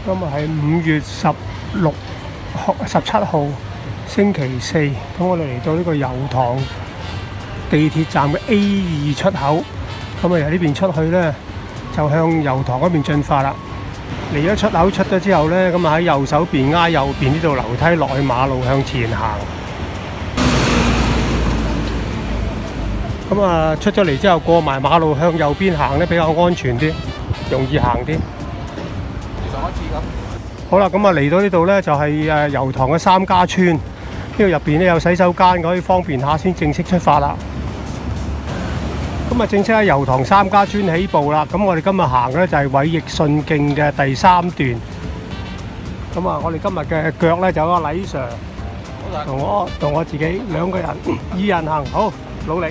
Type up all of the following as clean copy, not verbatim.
今日係5月17號星期四，咁我哋嚟到呢個油塘地鐵站嘅 A2 出口，咁啊由呢邊出去呢，就向油塘嗰邊進發啦。嚟咗出口出咗之後呢，咁啊喺右手邊挨右邊呢度樓梯落去馬路向前行。咁啊出咗嚟之後過埋馬路向右邊行呢，比較安全啲，容易行啲。好啦，咁啊嚟到呢度呢，就係油塘嘅3家村，呢度入邊呢有洗手間，可以方便下先正式出發啦。咁啊正式喺油塘3家村起步啦。咁我哋今日行嘅呢就係偉奕順徑嘅第3段。咁啊，我哋今日嘅腳呢就有個禮 Sir 同我自己2個人2人行，好努力。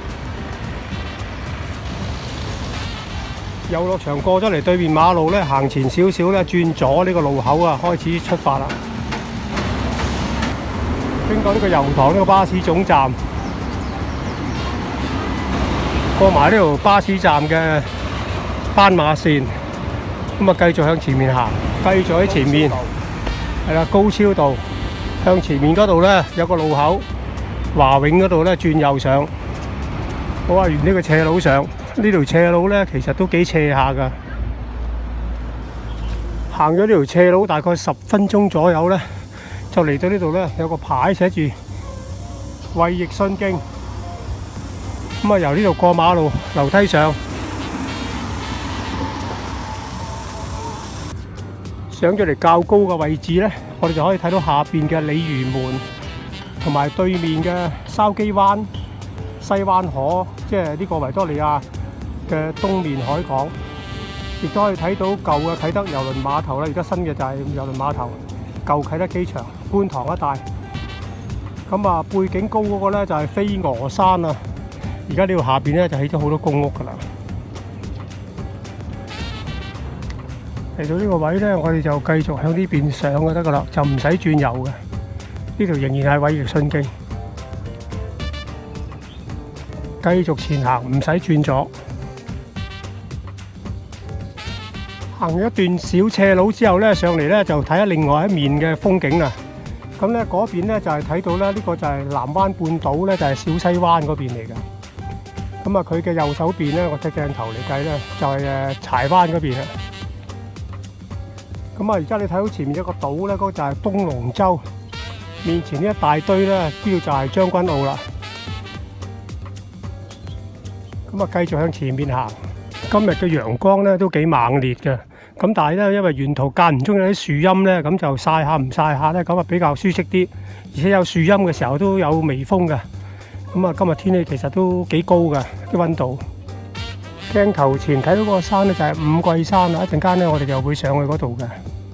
遊樂場過咗嚟對面馬路咧，行前少少咧，轉左呢個路口啊，開始出發啦。經過呢個油塘呢個巴士總站，過埋呢條巴士站嘅斑馬線，咁啊繼續向前面行，繼續喺前面係啦，高超道向前面嗰度咧有個路口，華永嗰度咧轉右上，好啊，沿呢個斜路上。呢條斜路呢，其實都幾斜下㗎。行咗呢條斜路大概10分鐘左右呢，就嚟到呢度呢，有個牌寫住偉奕順徑。咁啊，由呢度過馬路樓梯上，上咗嚟較高嘅位置呢，我哋就可以睇到下邊嘅鯉魚門，同埋對面嘅筲箕灣、西灣河，即係呢個維多利亞嘅東面海港，亦都可以睇到舊嘅啟德郵輪碼頭啦。而家新嘅就係郵輪碼頭、舊啟德機場、觀塘一帶。咁啊，背景高嗰個咧就係飛鵝山啊。而家呢度下邊咧就起咗好多公屋㗎啦。嚟到呢個位咧，我哋就繼續向呢邊上就得㗎啦，就唔使轉右嘅。呢條仍然係偉奕順徑，繼續前行，唔使轉左。行咗一段小斜路之後咧，上嚟咧就睇下另外一面嘅風景啦。咁咧嗰邊咧就係睇到咧，呢個就係南灣半島咧，就係小西灣嗰邊嚟嘅。咁啊，佢嘅右手邊咧，我睇鏡頭嚟計咧，就係柴灣嗰邊啦。咁啊，而家你睇到前面一個島咧，嗰個就係東龍洲。面前呢一大堆咧，呢度就係將軍澳啦。咁啊，繼續向前面行。今日嘅陽光咧都幾猛烈嘅，咁但係咧因為沿途間唔中有啲樹蔭咧，咁就曬下唔曬下咧，咁啊比較舒適啲，而且有樹蔭嘅時候都有微風嘅。咁啊，今日天氣其實都幾高嘅啲溫度。鏡頭前睇到嗰個山咧就係五桂山啦，一陣間咧我哋就會上去嗰度嘅。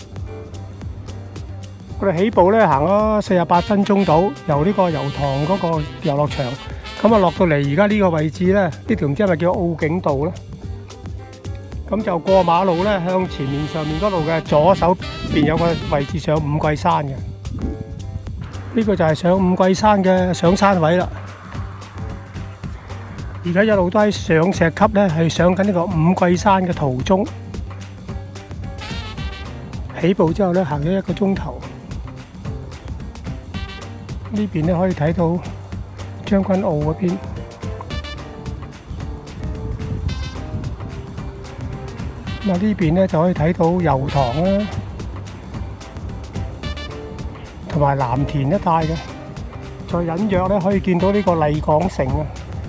我哋起步咧行咗48分鐘到，由呢個油塘嗰個遊樂場，咁啊落到嚟而家呢個位置咧，呢條唔知係咪叫澳景道咧？咁就過馬路咧，向前面上面嗰度嘅左手邊有個位置上五桂山嘅。呢個就係上五桂山嘅上山位啦。而家一路都喺上石級咧，係上緊呢個五桂山嘅途中。起步之後咧，行咗1個鐘頭。呢邊咧可以睇到將軍澳嗰邊。咁啊呢邊咧就可以睇到油塘啦，同埋藍田一帶嘅。再隱約咧可以見到呢個麗港城啊。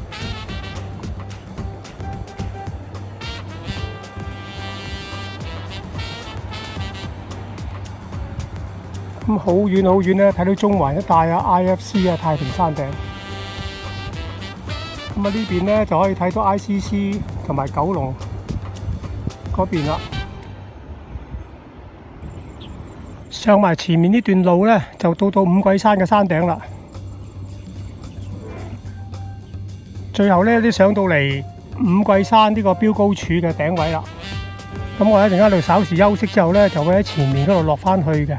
咁好遠好遠咧，睇到中環一帶啊、IFC 啊、太平山頂。咁啊呢邊咧就可以睇到 ICC 同埋九龍嗰邊啦。上埋前面呢段路咧，就到五桂山嘅山頂啦。最後咧都上到嚟五桂山呢個標高柱嘅頂位啦。咁我一陣間喺度稍時休息之後咧，就會喺前面嗰度落翻去嘅。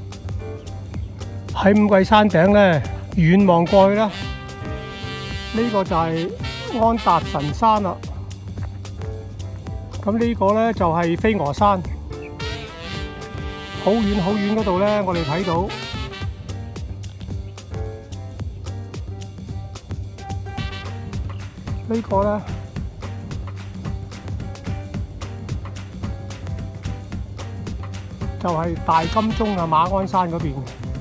喺五桂山頂咧，遠望過去啦，呢個就係安達臣山啦。咁呢個咧就係飛鵝山。 好遠好遠嗰度咧，我哋睇到呢個咧就係大金鐘啊，馬鞍山嗰邊。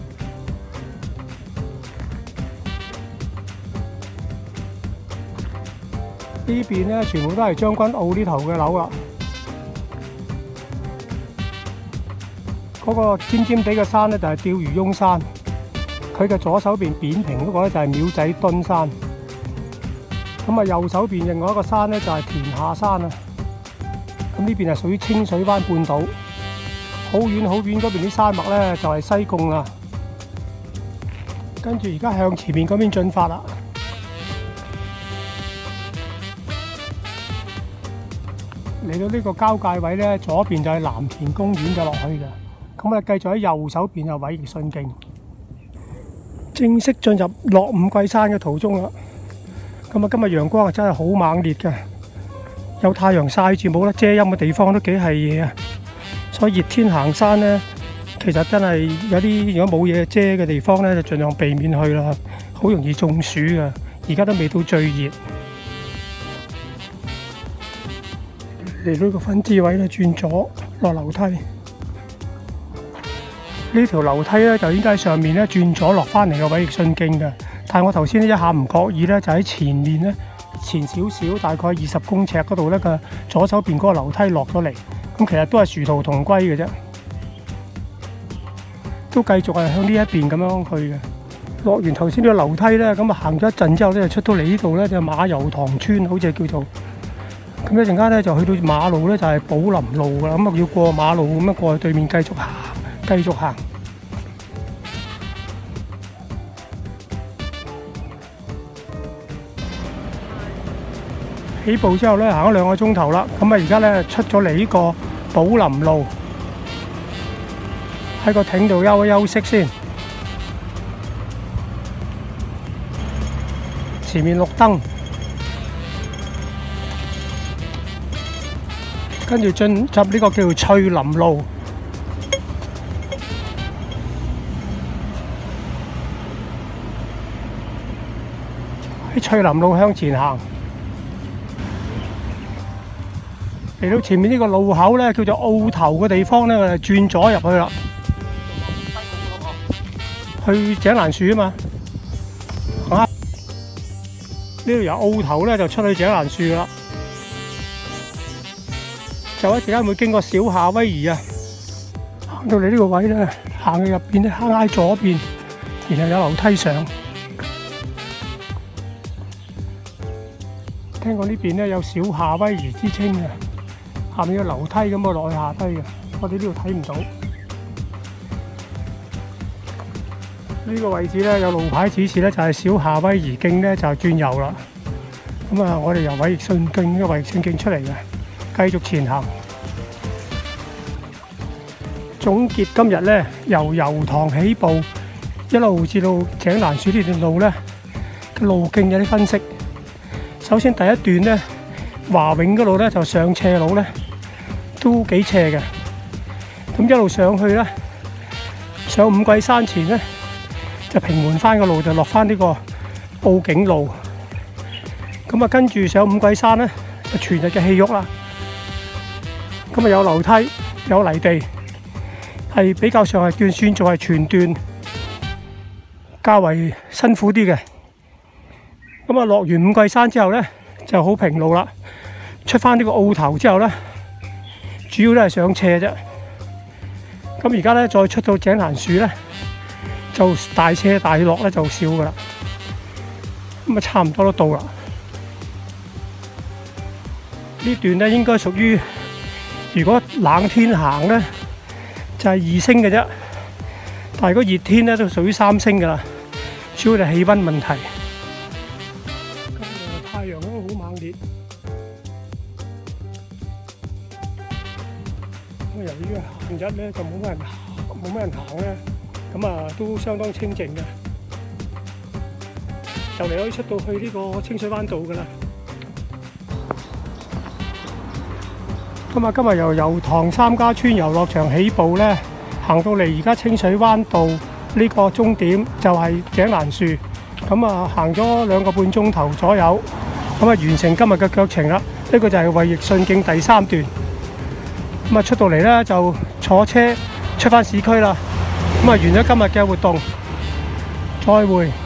呢邊咧全部都係將軍澳呢頭嘅樓啦。嗰個尖尖地嘅山咧就係釣魚翁山，佢嘅左手邊扁平嗰個咧就係廟仔墩山。咁啊，右手邊另外一個山咧就係田下山啊。咁呢邊係屬於清水灣半島。好遠好遠嗰邊啲山脈咧就係西貢啦。跟住而家向前面嗰邊進發啦。嚟到呢個交界位咧，左邊就係藍田公園就落去嘅。咁啊，繼續喺右手邊就偉業順徑，正式進入落五桂山嘅途中啦。咁啊，今日陽光啊真係好猛烈嘅，有太陽曬住，冇得遮陰嘅地方都幾係嘢啊。所以熱天行山咧，其實真係有啲如果冇嘢遮嘅地方咧，就盡量避免去啦，好容易中暑嘅。而家都未到最熱。嚟到個分支位咧，轉左落樓梯。呢條樓梯咧就應該喺上面咧轉左落翻嚟嘅偉業順徑嘅。但係我頭先一下唔覺意咧，就喺前面咧前少少，大概20公尺嗰度咧嘅左手邊嗰個樓梯落咗嚟。咁其實都係殊途同歸嘅啫，都繼續係向呢一邊咁樣去嘅。落完頭先呢個樓梯咧，咁啊行咗一陣之後咧，就出到嚟呢度咧就馬油塘村，好似叫做。咁一陣間咧就去到馬路咧就係寶林路噶啦，咁啊要過馬路咁樣過去對面繼續行，繼續行。起步之後咧行咗2個鐘頭啦，咁啊而家咧出咗嚟呢個寶林路，喺個艇度休一休息先。前面綠燈。跟住進入呢個叫做翠林路，喺翠林路向前行，嚟到前面呢個路口咧，叫做澳頭嘅地方咧，我哋轉左入去啦，去井欄樹啊嘛。呢度由澳頭咧就出去井欄樹啦。就一陣間會經過小夏威夷啊，行到嚟呢個位咧，行去入邊咧，行喺左邊，然後有樓梯上。聽講呢邊咧有小夏威夷之稱嘅，下面有樓梯咁啊落去下低嘅，我哋呢度睇唔到。呢個位置咧有路牌指示咧，就係小夏威夷徑咧就轉右啦。咁啊，我哋由偉業順徑呢個偉業順徑出嚟嘅。繼續前行，總結今日咧由油塘起步，一路至到井欄樹呢段路咧嘅路徑有啲分析。首先第一段咧，華永嗰度咧就上斜路咧都幾斜嘅，咁一路上去咧，上五桂山前咧就平緩翻個路，就落翻呢個報景路。咁啊，跟住上五桂山咧就全日嘅戲肉啦。咁啊有樓梯有泥地，係比較上係算做係全段較為辛苦啲嘅。咁啊落完五桂山之後咧就好平路啦，出翻呢個澳頭之後咧，主要都係上斜啫。咁而家咧再出到井欄樹咧，就大斜大落咧就少噶啦。咁啊差唔多都到啦。呢段咧應該屬於，如果冷天行咧就係2星嘅啫，但係如果熱天咧都屬於3星噶啦，主要係氣温問題。今日太陽都好猛烈，咁由於閒日咧就冇乜人行咧，咁啊都相當清靜嘅，就嚟可以出到去呢個清水灣道噶啦。咁啊，今日由油塘3家村遊樂場起步咧， 行到嚟而家清水灣道呢個終點就係井欄樹，咁啊行咗2個半鐘頭左右，咁啊完成今日嘅腳程啦。呢個就係衛奕信徑第3段，咁啊出到嚟呢，就坐車出返市區啦，咁啊完咗今日嘅活動，再會。